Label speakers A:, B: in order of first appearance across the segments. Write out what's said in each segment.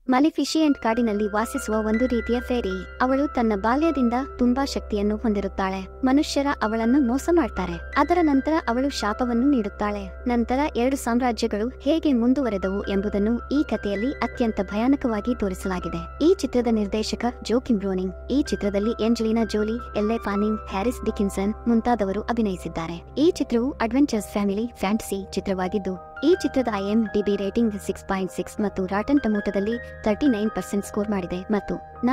A: ಮಲಿಫಿಷಿಯಂಟ್ ಕಾಡಿನಲ್ಲಿ ವಾಸಿಸುವ ಒಂದು ರೀತಿಯ ಫೇರಿ. ಅವಳು ತನ್ನ ಬಾಲ್ಯದಿಂದ ತುಂಬಾ ಶಕ್ತಿಯನ್ನು ಹೊಂದಿರುತ್ತಾಳೆ. ಮನುಷ್ಯರ ಅವಳನ್ನು ಮೋಸ ಮಾಡ್ತಾರೆ. ಅದರ ನಂತರ ಅವಳು ಶಾಪವನ್ನು ನೀಡುತ್ತಾಳೆ. ನಂತರ 2 ಸಾಮ್ರಾಜ್ಯಗಳು ಹೇಗೆ ಮುಂದುವರೆದವು ಎಂಬುದನ್ನು ಈ ಕಥೆಯಲ್ಲಿ ಅತ್ಯಂತ ಭಯಾನಕವಾಗಿ ತೋರಿಸಲಾಗಿದೆ. ಈ ಚಿತ್ರದ ನಿರ್ದೇಶಕ ಜೋಕಿಮ್ ಬ್ರೋನಿಂಗ್. ಈ ಚಿತ್ರದಲ್ಲಿ ಏಂಜಲಿನಾ ಜೋಲಿ, ಎಲ್ಲೆ ಫಾನಿಂಗ್, ಹ್ಯಾರಿಸ್ ಡಿಕಿನ್ಸನ್ ಮುಂತಾದವರು ಅಭಿನಯಿಸಿದ್ದಾರೆ. ಈ ಚಿತ್ರವು ಅಡ್ವೆಂಚರ್ಸ್ ಫ್ಯಾಮಿಲಿ ಫ್ಯಾಂಟಸಿ ಚಿತ್ರವಾಗಿದ್ದು, ಈ ಚಿತ್ರದ IMDb ರೇಟಿಂಗ್ 6.6 ಮತ್ತು ರಾಟನ್ ಟೊಮೊಟೊದಲ್ಲಿ 39% ಸ್ಕೋರ್ ಮಾಡಿದೆ ಮತ್ತು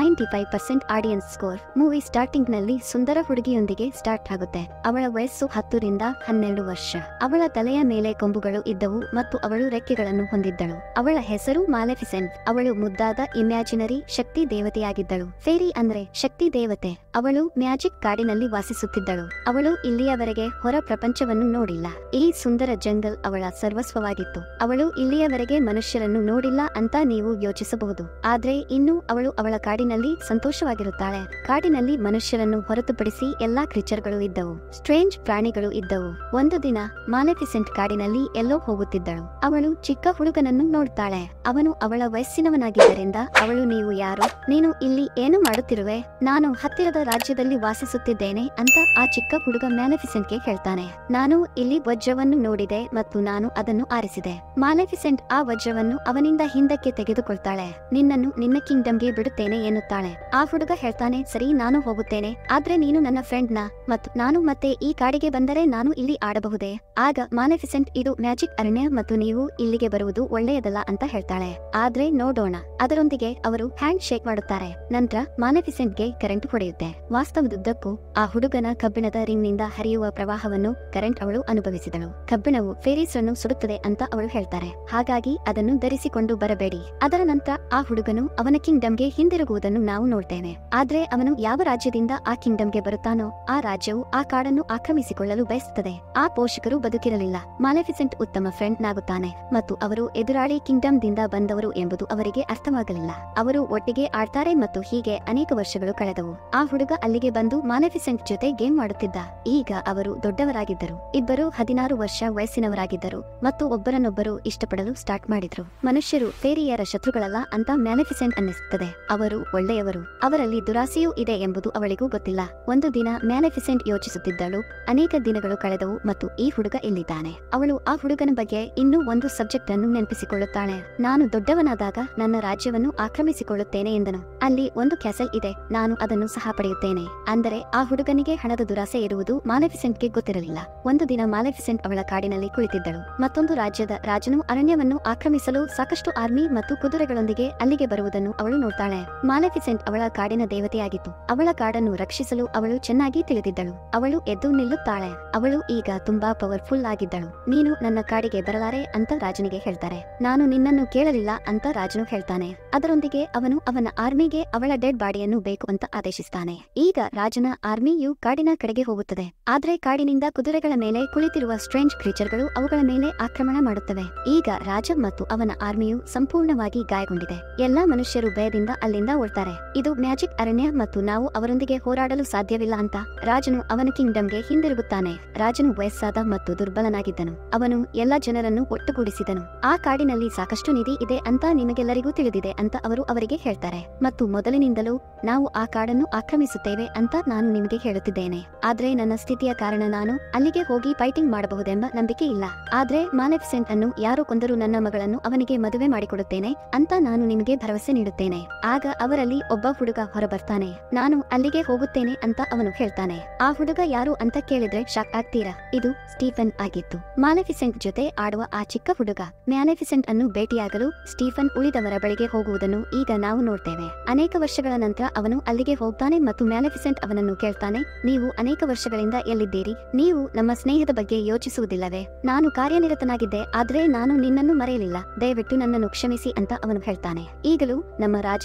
A: 95% ಆಡಿಯನ್ಸ್ ಸ್ಕೋರ್. ಮೂವಿ ಸ್ಟಾರ್ಟಿಂಗ್ ನಲ್ಲಿ ಸುಂದರ ಹುಡುಗಿಯೊಂದಿಗೆ ಸ್ಟಾರ್ಟ್ ಆಗುತ್ತೆ. ಅವಳ ವಯಸ್ಸು 10 ರಿಂದ 12 ವರ್ಷ. ಅವಳ ತಲೆಯ ಮೇಲೆ ಕೊಂಬುಗಳು ಇದ್ದವು ಮತ್ತು ಅವಳು ರೆಕ್ಕೆಗಳನ್ನು ಹೊಂದಿದ್ದಳು. ಅವಳ ಹೆಸರು ಮಾಲೆಫಿಸೆಂಟ್. ಅವಳು ಮುದ್ದಾದ ಇಮ್ಯಾಜಿನರಿ ಶಕ್ತಿ ದೇವತೆಯಾಗಿದ್ದಳು. ಫೇರಿ ಅಂದ್ರೆ ಶಕ್ತಿ ದೇವತೆ. ಅವಳು ಮ್ಯಾಜಿಕ್ ಕಾಡಿನಲ್ಲಿ ವಾಸಿಸುತ್ತಿದ್ದಳು. ಅವಳು ಇಲ್ಲಿಯವರೆಗೆ ಹೊರ ಪ್ರಪಂಚವನ್ನು ನೋಡಿಲ್ಲ. ಈ ಸುಂದರ ಜಂಗಲ್ ಅವಳ ಸರ್ವಸ್ವವಾಗಿತ್ತು. ಅವಳು ಇಲ್ಲಿಯವರೆಗೆ ಮನುಷ್ಯರನ್ನು ನೋಡಿಲ್ಲ ಅಂತ ನೀವು ಯೋಚಿಸಬಹುದು. ಆದ್ರೆ ಇನ್ನು ಅವಳು ಅವಳ ಕಾಡಿನಲ್ಲಿ ಸಂತೋಷವಾಗಿರುತ್ತಾಳೆ. ಕಾಡಿನಲ್ಲಿ ಮನುಷ್ಯರನ್ನು ಹೊರತುಪಡಿಸಿ ಎಲ್ಲಾ ಕ್ರೀಚರ್ಗಳು ಇದ್ದವು. ಸ್ಟ್ರೇಂಜ್ ಪ್ರಾಣಿಗಳು ಇದ್ದವು. ಒಂದು ದಿನ ಮಾಲೆಫಿಸೆಂಟ್ ಕಾಡಿನಲ್ಲಿ ಎಲ್ಲೋ ಹೋಗುತ್ತಿದ್ದಳು. ಅವಳು ಚಿಕ್ಕ ಹುಡುಗನನ್ನು ನೋಡ್ತಾಳೆ. ಅವನು ಅವಳ ವಯಸ್ಸಿನವನಾಗಿದ್ದರಿಂದ ಅವಳು, ನೀವು ಯಾರು? ನೀನು ಇಲ್ಲಿ ಏನು ಮಾಡುತ್ತಿರುವೆ? ನಾನು ಹತ್ತಿರದ ರಾಜ್ಯದಲ್ಲಿ ವಾಸಿಸುತ್ತಿದ್ದೇನೆ ಅಂತ ಆ ಚಿಕ್ಕ ಹುಡುಗ ಮ್ಯಾಲೆಫಿಸೆಂಟ್ಗೆ ಹೇಳ್ತಾನೆ. ನಾನು ಇಲ್ಲಿ ವಜ್ರವನ್ನು ನೋಡಿದೆ ಮತ್ತು ನಾನು ಅದನ್ನು ಆರಿಸಿದೆ. ಮಾಲೆಫಿಸೆಂಟ್ ಆ ವಜ್ರವನ್ನು ಅವನಿಂದ ಹಿಂದಕ್ಕೆ ತೆಗೆದುಕೊಳ್ತಾಳೆ. ನಿನ್ನನ್ನು ನಿನ್ನ ಕಿಂಗ್ಡಮ್ಗೆ ಬಿಡುತ್ತೇನೆ ಎನ್ನುತ್ತಾಳೆ. ಆ ಹುಡುಗ ಹೇಳ್ತಾನೆ, ಸರಿ, ನಾನು ಹೋಗುತ್ತೇನೆ. ಆದ್ರೆ ನೀನು ನನ್ನ ಫ್ರೆಂಡ್ ನ ಮತ್ತು ನಾನು ಮತ್ತೆ ಈ ಕಾಡಿಗೆ ಬಂದರೆ ನಾನು ಇಲ್ಲಿ ಆಡಬಹುದೇ? ಆಗ ಮಾಲೆಫಿಸೆಂಟ್, ಇದು ಮ್ಯಾಜಿಕ್ ಅರಣ್ಯ ಮತ್ತು ನೀವು ಇಲ್ಲಿಗೆ ಬರುವುದು ಒಳ್ಳೆಯದಲ್ಲ ಅಂತ ಹೇಳ್ತಾಳೆ. ಆದ್ರೆ ನೋಡೋಣ. ಅದರೊಂದಿಗೆ ಅವರು ಹ್ಯಾಂಡ್ ಶೇಕ್ ಮಾಡುತ್ತಾರೆ. ನಂತರ ಮಾಲೆಫಿಸೆಂಟ್ಗೆ ಕರೆಂಟ್ ಹೊಡೆಯುತ್ತೆ. ವಾಸ್ತವದುದ್ದಕ್ಕೂ ಆ ಹುಡುಗನ ಕಬ್ಬಿಣದ ರಿಂಗ್ ನಿಂದ ಹರಿಯುವ ಪ್ರವಾಹವನ್ನು ಕರೆಂಟ್ ಅವಳು ಅನುಭವಿಸಿದಳು. ಕಬ್ಬಿಣವು ಫೇರೀಸ್ ಅನ್ನು ಸುಡುತ್ತದೆ ಅಂತ ಅವಳು ಹೇಳ್ತಾರೆ. ಹಾಗಾಗಿ ಅದನ್ನು ಧರಿಸಿಕೊಂಡು ಬರಬೇಡಿ. ಅದರ ನಂತರ ಆ ಹುಡುಗನು ಅವನ ಕಿಂಗ್ಡಮ್ಗೆ ಹಿಂದಿರುಗುವುದನ್ನು ನಾವು ನೋಡ್ತೇವೆ. ಆದ್ರೆ ಅವನು ಯಾವ ರಾಜ್ಯದಿಂದ ಆ ಕಿಂಗ್ಡಮ್ಗೆ ಬರುತ್ತಾನೋ ಆ ರಾಜ್ಯವು ಆ ಕಾಡನ್ನು ಆಕ್ರಮಿಸಿಕೊಳ್ಳಲು ಬಯಸುತ್ತದೆ. ಆ ಪೋಷಕರು ಬದುಕಿರಲಿಲ್ಲ. ಮಾಲೆಫಿಸೆಂಟ್ ಉತ್ತಮ ಫ್ರೆಂಡ್ ನಾಗುತ್ತಾನೆ ಮತ್ತು ಅವರು ಎದುರಾಳಿ ಕಿಂಗ್ಡಮ್ ದಿಂದ ಬಂದವರು ಎಂಬುದು ಅವರಿಗೆ ಅರ್ಥವಾಗಲಿಲ್ಲ. ಅವರು ಒಟ್ಟಿಗೆ ಆಡ್ತಾರೆ ಮತ್ತು ಹೀಗೆ ಅನೇಕ ವರ್ಷಗಳು ಕಳೆದವು. ಆ ಹುಡುಗ ಅಲ್ಲಿಗೆ ಬಂದು ಮಾಲೆಫಿಸೆಂಟ್ ಜೊತೆ ಗೇಮ್ ಮಾಡುತ್ತಿದ್ದ. ಈಗ ಅವರು ದೊಡ್ಡವರಾಗಿದ್ದರು. ಇಬ್ಬರು 16 ವರ್ಷ ವಯಸ್ಸಿನವರಾಗಿದ್ದರು ಮತ್ತು ಒಬ್ಬರನ್ನೊಬ್ಬರು ಇಷ್ಟಪಡಲು ಸ್ಟಾರ್ಟ್ ಮಾಡಿದ್ರು. ಮನುಷ್ಯರು ಫೇರಿಯರ ಶತ್ರುಗಳಲ್ಲ ಅಂತ ಮ್ಯಾಲೆಫಿಸೆಂಟ್ ಅನ್ನಿಸುತ್ತದೆ. ಅವರು ಒಳ್ಳೆಯವರು. ಅವರಲ್ಲಿ ದುರಾಸೆಯೂ ಇದೆ ಎಂಬುದು ಅವಳಿಗೂ ಗೊತ್ತಿಲ್ಲ. ಒಂದು ದಿನ ಮ್ಯಾಲೆಫಿಸೆಂಟ್ ಯೋಚಿಸುತ್ತಿದ್ದಳು. ಅನೇಕ ದಿನಗಳು ಕಳೆದವು ಮತ್ತು ಈ ಹುಡುಗ ಇಲ್ಲಿದ್ದಾನೆ. ಅವಳು ಆ ಹುಡುಗನ ಬಗ್ಗೆ ಇನ್ನೂ ಒಂದು ಸಬ್ಜೆಕ್ಟ್ ಅನ್ನು ನೆನಪಿಸಿಕೊಳ್ಳುತ್ತಾಳೆ. ನಾನು ದೊಡ್ಡವನಾದಾಗ ನನ್ನ ರಾಜ್ಯವನ್ನು ಆಕ್ರಮಿಸಿಕೊಳ್ಳುತ್ತೇನೆ ಎಂದನು. ಅಲ್ಲಿ ಒಂದು ಕ್ಯಾಸಲ್ ಇದೆ. ನಾನು ಅದನ್ನು ಸಹ ಪಡೆಯುತ್ತೇನೆ. ಅಂದರೆ ಆ ಹುಡುಗನಿಗೆ ಹಣದ ದುರಾಸೆ ಇರುವುದು ಮಾಲೆಫಿಸೆಂಟ್ಗೆ ಗೊತ್ತಿರಲಿಲ್ಲ. ಒಂದು ದಿನ ಮಾಲೆಫಿಸೆಂಟ್ ಅವಳ ಕಾಡಿನಲ್ಲಿ ಕುಳಿತಿದ್ದಳು. ಮತ್ತೊಂದು ರಾಜ್ಯದ ರಾಜನು ಅರಣ್ಯವನ್ನು ಆಕ್ರಮಿಸಲು ಸಾಕಷ್ಟು ಆರ್ಮಿ ಮತ್ತು ಕುದುರೆಗಳೊಂದಿಗೆ ಅಲ್ಲಿಗೆ ಬರುವುದನ್ನು ಅವಳು ನೋಡ್ತಾಳೆ. ಮಾಲೆಫಿಸೆಂಟ್ ಅವಳ ಕಾಡಿನ ದೇವತೆಯಾಗಿತ್ತು. ಅವಳ ಕಾಡನ್ನು ರಕ್ಷಿಸಲು ಅವಳು ಚೆನ್ನಾಗಿ ತಿಳಿದಿದ್ದಳು. ಅವಳು ಎದ್ದು ನಿಲ್ಲುತ್ತಾಳೆ. ಅವಳು ಈಗ ತುಂಬಾ ಪವರ್ಫುಲ್ ಆಗಿದ್ದಳು. ನೀನು ನನ್ನ ಕಾಡಿಗೆ ಬರಲಾರೆ ಅಂತ ರಾಜನಿಗೆ ಹೇಳ್ತಾರೆ. ನಾನು ನಿನ್ನನ್ನು ಕೇಳಲಿಲ್ಲ ಅಂತ ರಾಜನು ಹೇಳ್ತಾನೆ. ಅದರೊಂದಿಗೆ ಅವನು ಅವನ ಆರ್ಮಿಗೆ ಅವಳ ಡೆಡ್ ಬಾಡಿಯನ್ನು ಬೇಕು ಅಂತ ಆದೇಶಿಸ್ತಾನೆ. ಈಗ ರಾಜನ ಆರ್ಮಿಯು ಕಾಡಿನ ಕಡೆಗೆ ಹೋಗುತ್ತದೆ. ಆದ್ರೆ ಕಾಡಿನಿಂದ ಕುದುರೆಗಳ ಮೇಲೆ ಕುಳಿತಿರುವ ಸ್ಟ್ರೇಂಜ್ ಕ್ರೀಚರ್ಗಳು ಅವುಗಳ ಮೇಲೆ ಆಕ್ರಮಣ ಮಾಡುತ್ತವೆ. ಈಗ ರಾಜ ಮತ್ತು ಅವನ ಆರ್ಮಿಯು ಸಂಪೂರ್ಣವಾಗಿ ಗಾಯಗೊಂಡಿದೆ. ಎಲ್ಲಾ ಮನುಷ್ಯರು ಭಯದಿಂದ ಅಲ್ಲಿಂದ ಓಡ್ತಾರೆ. ಇದು ಮ್ಯಾಜಿಕ್ ಅರಣ್ಯ ಮತ್ತು ನಾವು ಅವರೊಂದಿಗೆ ಹೋರಾಡಲು ಸಾಧ್ಯವಿಲ್ಲ ಅಂತ ರಾಜನು ಅವನ ಕಿಂಗ್ಡಮ್ಗೆ ಹಿಂದಿರುಗುತ್ತಾನೆ. ರಾಜನು ವಯಸ್ಸಾದ ಮತ್ತು ದುರ್ಬಲನಾಗಿದ್ದನು. ಅವನು ಎಲ್ಲಾ ಜನರನ್ನು ಒಟ್ಟುಗೂಡಿಸಿದನು. ಆ ಕಾಡಿನಲ್ಲಿ ಸಾಕಷ್ಟು ನಿಧಿ ಇದೆ ಅಂತ ನಿಮಗೆಲ್ಲರಿಗೂ ತಿಳಿದಿದೆ ಅಂತ ಅವರು ಅವರಿಗೆ ಹೇಳ್ತಾರೆ. ಮತ್ತು ಮೊದಲಿನಿಂದಲೂ ನಾವು ಆ ಕಾಡನ್ನು ಆಕ್ರಮಿಸುತ್ತೇವೆ ಅಂತ ನಾನು ನಿಮಗೆ ಹೇಳುತ್ತಿದ್ದೇನೆ. ಆದ್ರೆ ನನ್ನ ಸ್ಥಿತಿಯ ಕಾರಣ ನಾನು ಅಲ್ಲಿಗೆ ಹೋಗಿ ಫೈಟಿಂಗ್ ಮಾಡಬಹುದೆಂಬ ನಂಬಿಕೆ ಇಲ್ಲ. ಆದ್ರೆ ಮಾಲೆಫಿಸೆಂಟ್ ಅನ್ನು ಯಾರು ಕೊಂದರೂ ನನ್ನ ಮಗಳನ್ನು ಅವನಿಗೆ ಮದುವೆ ಮಾಡಿಕೊಡುತ್ತೇನೆ ಅಂತ ನಾನು ನಿಮಗೆ ಭರವಸೆ ನೀಡುತ್ತೇನೆ. ಆಗ ಅವರಲ್ಲಿ ಒಬ್ಬ ಹುಡುಗ ಹೊರಬರ್ತಾನೆ. ನಾನು ಅಲ್ಲಿಗೆ ಹೋಗುತ್ತೇನೆ ಅಂತ ಅವನು ಹೇಳ್ತಾನೆ. ಆ ಹುಡುಗ ಯಾರು ಅಂತ ಕೇಳಿದ್ರೆ ಶಾಕ್ ಆಗ್ತೀರಾ? ಇದು ಸ್ಟೀಫನ್ ಆಗಿತ್ತು. ಮಾಲೆಫಿಸೆಂಟ್ ಜೊತೆ ಆಡುವ ಆ ಚಿಕ್ಕ ಹುಡುಗ. ಮ್ಯಾಲೆಫಿಸೆಂಟ್ ಅನ್ನು ಭೇಟಿಯಾಗಲು ಸ್ಟೀಫನ್ ಉಳಿದವರ ಬಳಿಗೆ ಹೋಗುವುದನ್ನು ಈಗ ನಾವು ನೋಡ್ತೇವೆ. ಅನೇಕ ವರ್ಷಗಳ ನಂತರ ಅವನು ಅಲ್ಲಿಗೆ ಹೋಗ್ತಾನೆ ಮತ್ತು ಮ್ಯಾಲೆಫಿಸೆಂಟ್ ಅವನನ್ನು ಕೇಳ್ತಾನೆ, ನೀವು ಅನೇಕ ವರ್ಷಗಳಿಂದ ಎಲ್ಲಿದ್ದೀರಿ? ನೀವು ನಮ್ಮ ಸ್ನೇಹದ ಬಗ್ಗೆ ಯೋಚಿಸುವುದಿಲ್ಲವೇ? ನಾನು ಕಾರ್ಯನಿರತನಾಗಿದ್ದೆ, ಆದ್ರೆ ನಾನು ನಿನ್ನನ್ನು ಮರೆಯಲಿಲ್ಲ. ದಯವಿಟ್ಟು ನನ್ನನ್ನು ಕ್ಷಮಿಸಿ ಅಂತ ಅವನು ಹೇಳ್ತಾನೆ. ಈಗಲೂ ನಮ್ಮ ರಾಜನು ನಿನ್ನನ್ನು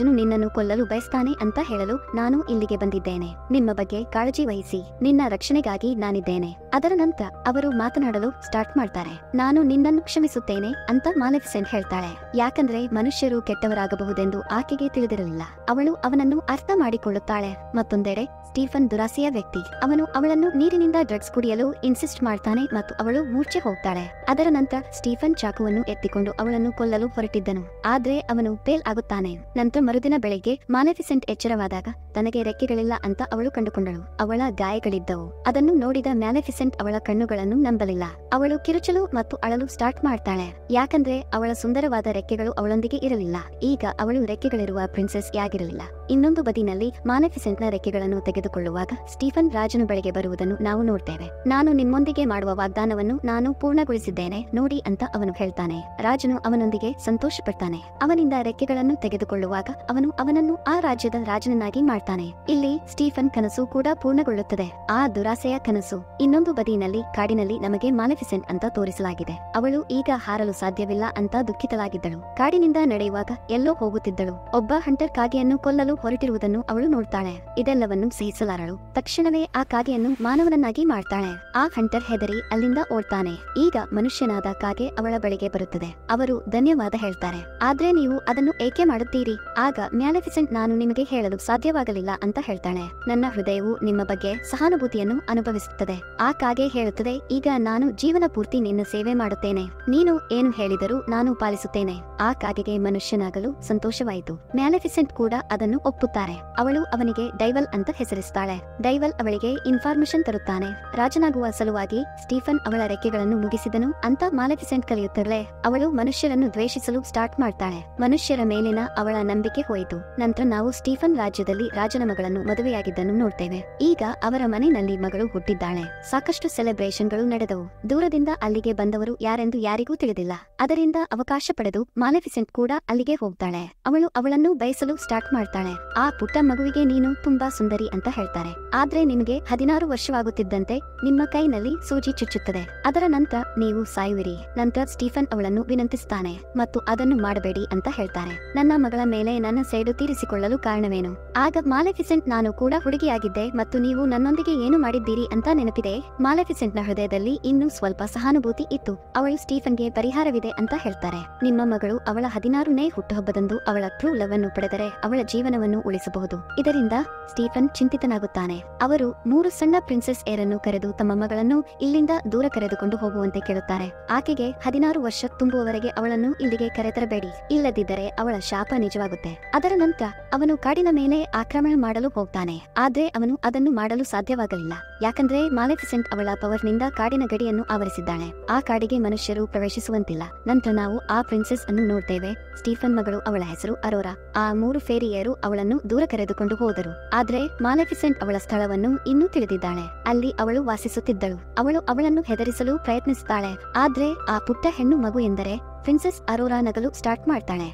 A: ನಿನ್ನನ್ನು ಕೊಲ್ಲಲು ಬಯಸ್ತಾನೆ ಅಂತ ಹೇಳಲು ನಾನು ಇಲ್ಲಿಗೆ ಬಂದಿದ್ದೇನೆ. ನಿಮ್ಮ ಬಗ್ಗೆ ಕಾಳಜಿ ವಹಿಸಿ, ನಿನ್ನ ರಕ್ಷಣೆಗಾಗಿ ನಾನಿದ್ದೇನೆ. ಅದರ ನಂತರ ಅವರು ಮಾತನಾಡಲು ಸ್ಟಾರ್ಟ್ ಮಾಡ್ತಾರೆ. ನಾನು ನಿನ್ನನ್ನು ಕ್ಷಮಿಸುತ್ತೇನೆ ಅಂತ ಮಾಲೆಫಿಸೆಂಟ್ ಹೇಳ್ತಾಳೆ. ಯಾಕಂದ್ರೆ ಮನುಷ್ಯರು ಕೆಟ್ಟವರಾಗಬಹುದೆಂದು ಆಕೆಗೆ ತಿಳಿದಿರಲಿಲ್ಲ. ಅವಳು ಅವನನ್ನು ಅರ್ಥ ಮಾಡಿಕೊಳ್ಳುತ್ತಾಳೆ. ಮತ್ತೊಂದೆಡೆ ಸ್ಟೀಫನ್ ದುರಾಸೆಯ ವ್ಯಕ್ತಿ. ಅವನು ಅವಳನ್ನು ನೀರಿನಿಂದ ಡ್ರಗ್ಸ್ ಕುಡಿಯಲು ಇನ್ಸಿಸ್ಟ್ ಮಾಡ್ತಾನೆ ಮತ್ತು ಅವಳು ಮೂರ್ಛೆ ಹೋಗ್ತಾಳೆ. ಅದರ ನಂತರ ಸ್ಟೀಫನ್ ಚಾಕುವನ್ನು ಎತ್ತಿಕೊಂಡು ಅವಳನ್ನು ಕೊಲ್ಲಲು ಹೊರಟಿದ್ದನು. ಆದ್ರೆ ಅವನು ಫೇಲ್ ಆಗುತ್ತಾನೆ. ನಂತರ ಮರುದಿನ ಬೆಳಿಗ್ಗೆ ಮಾಲೆಫಿಸೆಂಟ್ ಎಚ್ಚರವಾದಾಗ ತನಗೆ ರೆಕ್ಕೆಗಳಿಲ್ಲ ಅಂತ ಅವಳು ಕಂಡುಕೊಂಡಳು. ಅವಳ ಗಾಯಗಳಿದ್ದವು. ಅದನ್ನು ನೋಡಿದ ಮ್ಯಾಲೆಫಿಸೆಂಟ್ ಅವಳ ಕಣ್ಣುಗಳನ್ನು ನಂಬಲಿಲ್ಲ. ಅವಳು ಕಿರುಚಲು ಮತ್ತು ಅಳಲು ಸ್ಟಾರ್ಟ್ ಮಾಡ್ತಾಳೆ. ಯಾಕಂದ್ರೆ ಅವಳ ಸುಂದರವಾದ ರೆಕ್ಕೆಗಳು ಅವಳೊಂದಿಗೆ ಇರಲಿಲ್ಲ. ಈಗ ಅವಳು ರೆಕ್ಕೆಗಳಿರುವ ಪ್ರಿನ್ಸೆಸ್ ಯಾಗಿರಲಿಲ್ಲ. ಇನ್ನೊಂದು ಬದಿನಲ್ಲಿ ಮಾಲೆಫಿಸೆಂಟ್ನ ರೆಕ್ಕೆಗಳನ್ನು ತೆಗೆದುಕೊಳ್ಳುವಾಗ ಸ್ಟೀಫನ್ ರಾಜನು ಬಳಿಗೆ ಬರುವುದನ್ನು ನಾವು ನೋಡ್ತೇವೆ. ನಾನು ನಿಮ್ಮೊಂದಿಗೆ ಮಾಡುವ ವಾಗ್ದಾನವನ್ನು ನಾನು ಪೂರ್ಣಗೊಳಿಸಿದ್ದೇನೆ ನೋಡಿ ಅಂತ ಅವನು ಹೇಳ್ತಾನೆ. ರಾಜನು ಅವನೊಂದಿಗೆ ಸಂತೋಷ ಪಡ್ತಾನೆ. ಅವನಿಂದ ರೆಕ್ಕೆಗಳನ್ನು ತೆಗೆದುಕೊಳ್ಳುವಾಗ ಅವನು ಅವನನ್ನು ಆ ರಾಜ್ಯದ ರಾಜನನ್ನಾಗಿ ಮಾಡ್ತಾನೆ. ಇಲ್ಲಿ ಸ್ಟೀಫನ್ ಕನಸು ಕೂಡ ಪೂರ್ಣಗೊಳ್ಳುತ್ತದೆ. ಆ ದುರಾಸೆಯ ಕನಸು. ಇನ್ನೊಂದು ಬದಿಯಲ್ಲಿ ಕಾಡಿನಲ್ಲಿ ನಮಗೆ ಮಾಲೆಫಿಸೆಂಟ್ ಅಂತ ತೋರಿಸಲಾಗಿದೆ. ಅವಳು ಈಗ ಹಾರಲು ಸಾಧ್ಯವಿಲ್ಲ ಅಂತ ದುಃಖಿತಳಾಗಿದ್ದಳು. ಕಾಡಿನಿಂದ ನಡೆಯುವಾಗ ಎಲ್ಲೋ ಹೋಗುತ್ತಿದ್ದಳು. ಒಬ್ಬ ಹಂಟರ್ ಕಾಗೆಯನ್ನು ಕೊಲ್ಲಲು ಹೊರಟಿರುವುದನ್ನು ಅವಳು ನೋಡ್ತಾಳೆ. ಇದೆಲ್ಲವನ್ನು ಸಹಿಸಲಾರಳು. ತಕ್ಷಣವೇ ಆ ಕಾಗೆಯನ್ನು ಮಾನವನನ್ನಾಗಿ ಮಾಡ್ತಾಳೆ. ಆ ಹಂಟರ್ ಹೆದರಿ ಅಲ್ಲಿಂದ ಓಡ್ತಾನೆ. ಈಗ ಮನುಷ್ಯನಾದ ಕಾಗೆ ಅವಳ ಬಳಿಗೆ ಬರುತ್ತದೆ. ಅವರು ಧನ್ಯವಾದ ಹೇಳ್ತಾರೆ. ಆದ್ರೆ ನೀವು ಅದನ್ನು ಏಕೆ ಮಾಡುತ್ತೀರಿ? ಆಗ ಮ್ಯಾಲೆಫಿಸೆಂಟ್ ನಾನು ನಿಮಗೆ ಹೇಳಲು ಸಾಧ್ಯವಾಗಲಿಲ್ಲ ಅಂತ ಹೇಳ್ತಾಳೆ. ನನ್ನ ಹೃದಯವು ನಿಮ್ಮ ಬಗ್ಗೆ ಸಹಾನುಭೂತಿಯನ್ನು ಅನುಭವಿಸುತ್ತದೆ. ಆ ಕಾಗೆ ಹೇಳುತ್ತದೆ, ಈಗ ನಾನು ಜೀವನ ಪೂರ್ತಿ ನಿನ್ನ ಸೇವೆ ಮಾಡುತ್ತೇನೆ. ನೀನು ಏನು ಹೇಳಿದರೂ ನಾನು ಪಾಲಿಸುತ್ತೇನೆ. ಆ ಕಾಗೆಗೆ ಮನುಷ್ಯನಾಗಲು ಸಂತೋಷವಾಯಿತು. ಮ್ಯಾಲೆಫಿಸೆಂಟ್ ಕೂಡ ಅದನ್ನು ಒಪ್ಪುತ್ತಾರೆ. ಅವಳು ಅವನಿಗೆ ಡೈವಲ್ ಅಂತ ಹೆಸರಿಸ್ತಾಳೆ. ಡೈವಲ್ ಅವಳಿಗೆ ಇನ್ಫಾರ್ಮೇಶನ್ ತರುತ್ತಾನೆ. ರಾಜನಾಗುವ ಸಲುವಾಗಿ ಸ್ಟೀಫನ್ ಅವಳ ರೆಕ್ಕೆಗಳನ್ನು ಮುಗಿಸಿದನು ಅಂತ ಮಾಲೆಫಿಸೆಂಟ್ ಕಲಿಯುತ್ತಲೇ ಅವಳು ಮನುಷ್ಯರನ್ನು ದ್ವೇಷಿಸಲು ಸ್ಟಾರ್ಟ್ ಮಾಡ್ತಾಳೆ. ಮನುಷ್ಯರ ಮೇಲಿನ ಅವಳ ನಂಬಿಕೆ ಹೋಯಿತು. ನಂತರ ನಾವು ಸ್ಟೀಫನ್ ರಾಜ್ಯದಲ್ಲಿ ರಾಜನ ಮಗಳನ್ನು ಮದುವೆಯಾಗಿದ್ದನ್ನು ನೋಡ್ತೇವೆ. ಈಗ ಅವರ ಮನೆಯಲ್ಲಿ ಮಗಳು ಹುಟ್ಟಿದ್ದಾಳೆ. ಸಾಕಷ್ಟು ಸೆಲೆಬ್ರೇಷನ್ಗಳು ನಡೆದವು. ದೂರದಿಂದ ಅಲ್ಲಿಗೆ ಬಂದವರು ಯಾರೆಂದು ಯಾರಿಗೂ ತಿಳಿದಿಲ್ಲ. ಅದರಿಂದ ಅವಕಾಶ ಪಡೆದು ಮಾಲೆಫಿಸೆಂಟ್ ಕೂಡ ಅಲ್ಲಿಗೆ ಹೋಗ್ತಾಳೆ. ಅವಳು ಅವಳನ್ನು ಬಯಸಲು ಸ್ಟಾರ್ಟ್ ಮಾಡ್ತಾಳೆ. ಆ ಪುಟ್ಟ ಮಗುವಿಗೆ ನೀನು ತುಂಬಾ ಸುಂದರಿ ಅಂತ ಹೇಳ್ತಾರೆ. ಆದ್ರೆ ನಿಮಗೆ 16 ವರ್ಷವಾಗುತ್ತಿದ್ದಂತೆ ನಿಮ್ಮ ಕೈನಲ್ಲಿ ಸೂಜಿ ಚುಚ್ಚುತ್ತದೆ. ಅದರ ನಂತರ ನೀವು ಸಾಯುವಿರಿ. ನಂತರ ಸ್ಟೀಫನ್ ಅವಳನ್ನು ವಿನಂತಿಸ್ತಾನೆ ಮತ್ತು ಅದನ್ನು ಮಾಡಬೇಡಿ ಅಂತ ಹೇಳ್ತಾರೆ. ನನ್ನ ಮಗಳ ಮೇಲೆ ನನ್ನ ಸೇಡು ತೀರಿಸಿಕೊಳ್ಳಲು ಕಾರಣವೇನು? ಆಗ ಮಾಲೆಫಿಸೆಂಟ್ ನಾನು ಕೂಡ ಹುಡುಗಿಯಾಗಿದ್ದೆ ಮತ್ತು ನೀವು ನನ್ನೊಂದಿಗೆ ಏನು ಮಾಡಿದ್ದೀರಿ ಅಂತ ನೆನಪಿದೆ. ಮಾಲೆಫಿಸೆಂಟ್ನ ಹೃದಯದಲ್ಲಿ ಇನ್ನೂ ಸ್ವಲ್ಪ ಸಹಾನುಭೂತಿ ಇತ್ತು. ಅವಳು ಸ್ಟೀಫನ್ಗೆ ಪರಿಹಾರವಿದೆ ಅಂತ ಹೇಳ್ತಾರೆ. ನಿಮ್ಮ ಮಗಳು ಅವಳ 16ನೇ ಹುಟ್ಟುಹಬ್ಬದಂದು ಅವಳ ಟ್ರೂ ಲವ್ ಅನ್ನು ಪಡೆದರೆ ಅವಳ ಜೀವನವನ್ನು ಉಳಿಸಬಹುದು. ಇದರಿಂದ ಸ್ಟೀಫನ್ ಚಿಂತಿತನಾಗುತ್ತಾನೆ. ಅವರು 3 ಸಣ್ಣ ಪ್ರಿನ್ಸೆಸ್ ಏರನ್ನು ಕರೆದು ತಮ್ಮ ಮಗಳನ್ನು ಇಲ್ಲಿಂದ ದೂರ ಕರೆದುಕೊಂಡು ಹೋಗುವಂತೆ ಕೇಳುತ್ತಾರೆ. ಆಕೆಗೆ 16 ವರ್ಷ ತುಂಬುವವರೆಗೆ ಅವಳನ್ನು ಇಲ್ಲಿಗೆ ಕರೆತರಬೇಡಿ, ಇಲ್ಲದಿದ್ದರೆ ಅವಳ ಶಾಪ ನಿಜವಾಗುತ್ತೆ. ಅದರ ನಂತರ ಅವನು ಕಾಡಿನ ಮೇಲೆ ಆಕ್ರಮಣ ಮಾಡಲು ಹೋಗ್ತಾನೆ. ಆದ್ರೆ ಅವನು ಅದನ್ನು ಮಾಡಲು ಸಾಧ್ಯವಾಗಲಿಲ್ಲ. ಯಾಕಂದ್ರೆ ಮಾಲೆಫಿಸೆಂಟ್ ಅವಳ ಪವರ್ನಿಂದ ಕಾಡಿನ ಗಡಿಯನ್ನು ಆವರಿಸಿದ್ದಾಳೆ. ಆ ಕಾಡಿಗೆ ಮನುಷ್ಯರು ಪ್ರವೇಶಿಸುವಂತಿಲ್ಲ. ನಂತರ ನಾವು ಆ ಪ್ರಿನ್ಸೆಸ್ ಅನ್ನು ನೋಡ್ತೇವೆ. ಸ್ಟೀಫನ್ ಮಗಳು, ಅವಳ ಹೆಸರು ಅರೋರಾ. ಆ 3 ಫೇರಿಯರು ಅವಳನ್ನು ದೂರ ಕರೆದುಕೊಂಡು ಹೋದರು. ಆದ್ರೆ ಮಾಲೆಫಿಸೆಂಟ್ ಅವಳ ಸ್ಥಳವನ್ನು ಇನ್ನೂ ತಿಳಿದಿದ್ದಾಳೆ. ಅಲ್ಲಿ ಅವಳು ವಾಸಿಸುತ್ತಿದ್ದಳು. ಅವಳು ಅವಳನ್ನು ಹೆದರಿಸಲು ಪ್ರಯತ್ನಿಸುತ್ತಾಳೆ. ಆದ್ರೆ ಆ ಪುಟ್ಟ ಹೆಣ್ಣು ಮಗು ಎಂದರೆ ಪ್ರಿನ್ಸೆಸ್ ಅರೋರಾ ನಗಲು ಸ್ಟಾರ್ಟ್ ಮಾಡ್ತಾಳೆ.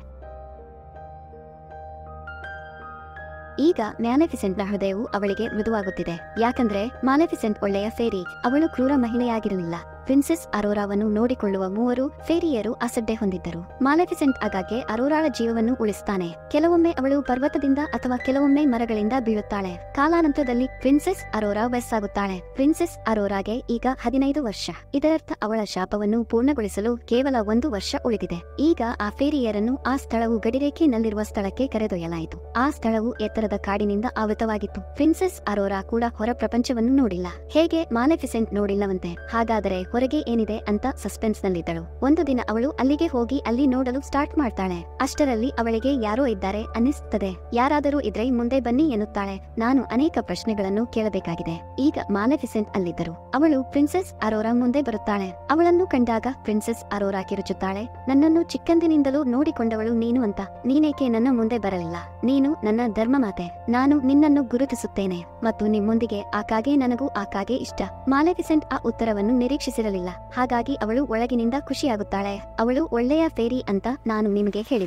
A: ಈಗ ಮ್ಯಾಲೆಫಿಸೆಂಟ್ನ ಹೃದಯವು ಅವಳಿಗೆ ಮೃದುವಾಗುತ್ತಿದೆ. ಯಾಕಂದ್ರೆ ಮಾಲೆಫಿಸೆಂಟ್ ಒಳ್ಳೆಯ ಫೇರಿ. ಅವಳು ಕ್ರೂರ ಮಹಿಳೆಯಾಗಿರಲಿಲ್ಲ. ಪ್ರಿನ್ಸೆಸ್ ಅರೋರಾವನ್ನು ನೋಡಿಕೊಳ್ಳುವ 3 ಫೇರಿಯರು ಅಸಡ್ಡೆ ಹೊಂದಿದ್ದರು. ಮಾಲೆಫಿಸೆಂಟ್ ಆಗಾಗ್ಗೆ ಅರೋರಾಳ ಜೀವವನ್ನು ಉಳಿಸುತ್ತಾನೆ. ಕೆಲವೊಮ್ಮೆ ಅವಳು ಪರ್ವತದಿಂದ ಅಥವಾ ಕೆಲವೊಮ್ಮೆ ಮರಗಳಿಂದ ಬೀಳುತ್ತಾಳೆ. ಕಾಲಾನಂತರದಲ್ಲಿ ಪ್ರಿನ್ಸೆಸ್ ಅರೋರಾ ವಯಸ್ಸಾಗುತ್ತಾಳೆ. ಪ್ರಿನ್ಸೆಸ್ ಅರೋರಾಗೆ ಈಗ 15 ವರ್ಷ. ಇದರರ್ಥ ಅವಳ ಶಾಪವನ್ನು ಪೂರ್ಣಗೊಳಿಸಲು ಕೇವಲ 1 ವರ್ಷ ಉಳಿದಿದೆ. ಈಗ ಆ ಫೇರಿಯರನ್ನು ಆ ಸ್ಥಳವು ಗಡಿರೇಖೆಯಲ್ಲಿರುವ ಸ್ಥಳಕ್ಕೆ ಕರೆದೊಯ್ಯಲಾಯಿತು. ಆ ಸ್ಥಳವು ಎತ್ತರದ ಕಾಡಿನಿಂದ ಆವೃತವಾಗಿತ್ತು. ಪ್ರಿನ್ಸೆಸ್ ಅರೋರಾ ಕೂಡ ಹೊರ ಪ್ರಪಂಚವನ್ನು ನೋಡಿಲ್ಲ. ಹೇಗೆ ಮಾಲೆಫಿಸೆಂಟ್ ನೋಡಿಲ್ಲವಂತೆ. ಹಾಗಾದರೆ ಹೊರಗೆ ಏನಿದೆ ಅಂತ ಸಸ್ಪೆನ್ಸ್ ನಲ್ಲಿದ್ದಳು. ಒಂದು ದಿನ ಅವಳು ಅಲ್ಲಿಗೆ ಹೋಗಿ ಅಲ್ಲಿ ನೋಡಲು ಸ್ಟಾರ್ಟ್ ಮಾಡ್ತಾಳೆ. ಅಷ್ಟರಲ್ಲಿ ಅವಳಿಗೆ ಯಾರೋ ಇದ್ದಾರೆ ಅನ್ನಿಸುತ್ತದೆ. ಯಾರಾದರೂ ಇದ್ರೆ ಮುಂದೆ ಬನ್ನಿ ಎನ್ನುತ್ತಾಳೆ. ನಾನು ಅನೇಕ ಪ್ರಶ್ನೆಗಳನ್ನು ಕೇಳಬೇಕಾಗಿದೆ. ಈಗ ಮಾಲೆಫಿಸೆಂಟ್ ಅಲ್ಲಿದ್ದರು. ಅವಳು ಪ್ರಿನ್ಸೆಸ್ ಅರೋರಾ ಮುಂದೆ ಬರುತ್ತಾಳೆ. ಅವಳನ್ನು ಕಂಡಾಗ ಪ್ರಿನ್ಸೆಸ್ ಅರೋರಾ ಕಿರುಚುತ್ತಾಳೆ. ನನ್ನನ್ನು ಚಿಕ್ಕಂದಿನಿಂದಲೂ ನೋಡಿಕೊಂಡವಳು ನೀನು ಅಂತ. ನೀನೇಕೆ ನನ್ನ ಮುಂದೆ ಬರಲಿಲ್ಲ? ನೀನು ನನ್ನ ಧರ್ಮ ಮಾತೆ. ನಾನು ನಿನ್ನನ್ನು ಗುರುತಿಸುತ್ತೇನೆ ಮತ್ತು ನಿಮ್ಮೊಂದಿಗೆ ಆ ಕಾಗೆ ನನಗೂ ಆ ಕಾಗೆ ಇಷ್ಟ. ಮಾಲೆಫಿಸೆಂಟ್ ಆ ಉತ್ತರವನ್ನು ನಿರೀಕ್ಷಿಸಿರಲಿಲ್ಲ. ಹಾಗಾಗಿ ಅವಳು ಒಳಗಿನಿಂದ ಖುಷಿಯಾಗುತ್ತಾಳೆ. ಅವಳು ಒಳ್ಳೆಯ ಫೇರಿ ಅಂತ ನಾನು ನಿಮಗೆ ಹೇಳಿದ್ದೇನೆ.